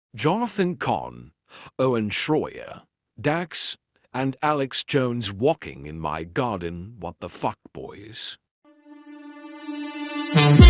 Jonathan Kahn, Owen Schroyer, Dax, and Alex Jones walking in my garden. What the fuck, boys?